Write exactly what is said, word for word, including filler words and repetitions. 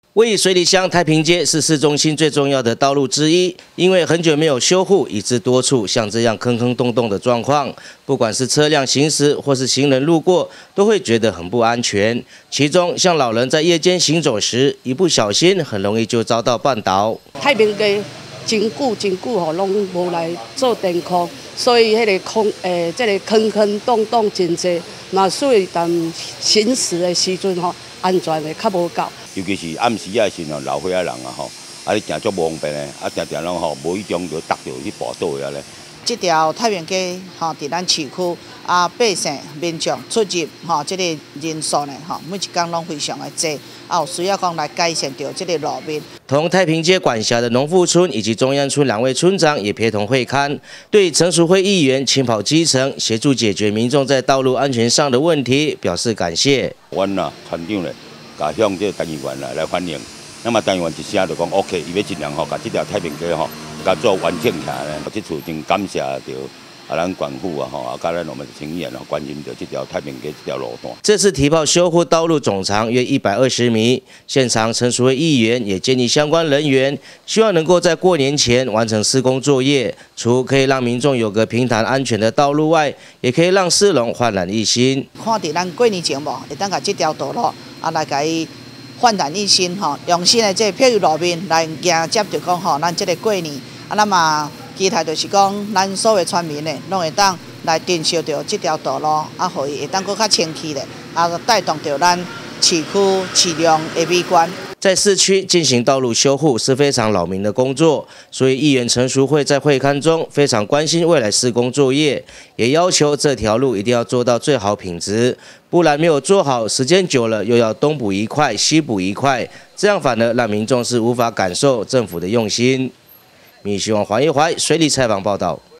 位于水里乡太平街是市中心最重要的道路之一，因为很久没有修护，以致多处像这样坑坑洞洞的状况，不管是车辆行驶或是行人路过，都会觉得很不安全。其中，像老人在夜间行走时，一不小心很容易就遭到绊倒。 太平街真久真久吼，拢无来做电控，所以迄个空诶，这个坑坑洞洞真济，嘛所以但行驶的时阵吼，安全的较无够。 尤其是暗时啊时候，老岁仔人啊吼，啊你行足无方便的，啊常常拢吼无意中就踏到去跋倒的咧。 这条太平街吼，伫咱市区啊，百姓民众出入吼，这个人数呢吼，每一天拢非常的多，啊有需要讲来改善掉这个路面。 同太平街管辖的农富村以及中央村两位村长也陪同会勘，对陈淑慧议员亲跑基层，协助解决民众在道路安全上的问题表示感谢。 阮啊，村长咧，甲向这个单议员来来反映，那么单议员一声就讲 OK， 伊要尽量吼，甲这条太平街吼，甲做完整起来咧。这次真感谢着啊，咱管府啊吼，啊，甲咱我们青年啊，关心着这条太平街这条路段。 这次提报修护道路总长约一百二十米，现场陈淑慧议员也建议相关人员，希望能够在过年前完成施工作业，除可以让民众有个平坦安全的道路外，也可以让市容焕然一新。 看伫咱过年前无，会当甲这条道路啊来甲伊焕然一新吼，用新的这个漂移路面来迎接着讲吼，咱这个过年啊，那么。期待就是讲，咱所有村民呢，拢会当来珍惜着这条道路，啊，互伊会当搁较清气咧，啊，带动着咱市区市容的美观。 在市区进行道路修护是非常扰民的工作，所以议员陈淑慧在会勘中非常关心未来施工作业，也要求这条路一定要做到最好品质，不然没有做好，时间久了又要东补一块西补一块，这样反而让民众是无法感受政府的用心。民视网黄一怀水里采访报道。